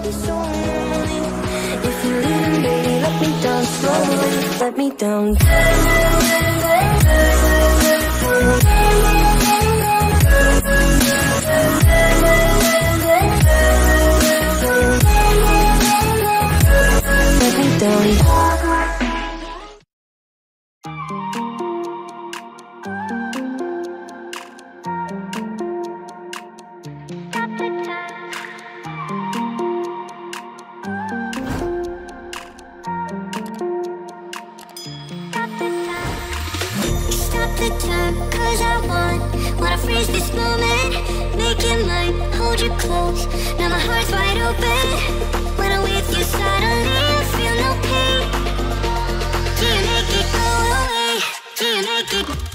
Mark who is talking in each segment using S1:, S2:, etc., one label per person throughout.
S1: be so lonely. If you're leaving, baby, let me down slowly. Let me down. Let me down.
S2: Cause I wanna freeze this moment, make it mine, hold you close. Now my heart's wide open. When I'm with you, suddenly I feel no pain. Do you make it go away? Do you make it?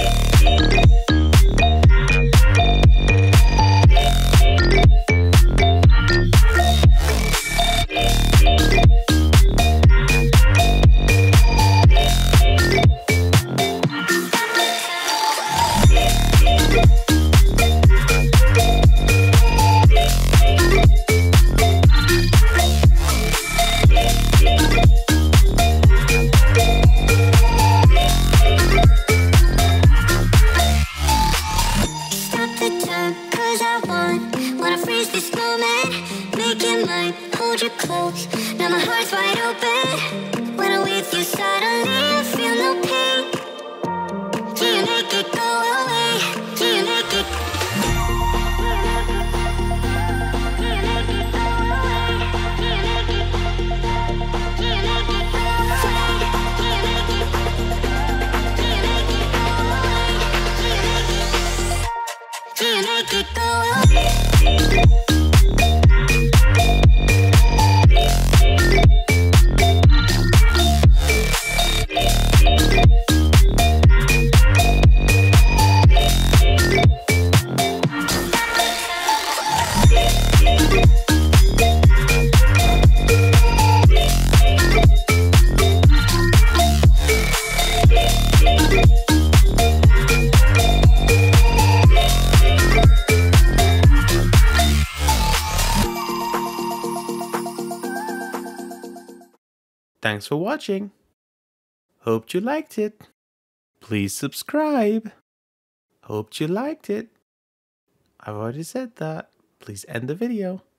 S3: Thanks for watching. Hoped you liked it. Please subscribe. Hoped you liked it. I've already said that. Please end the video.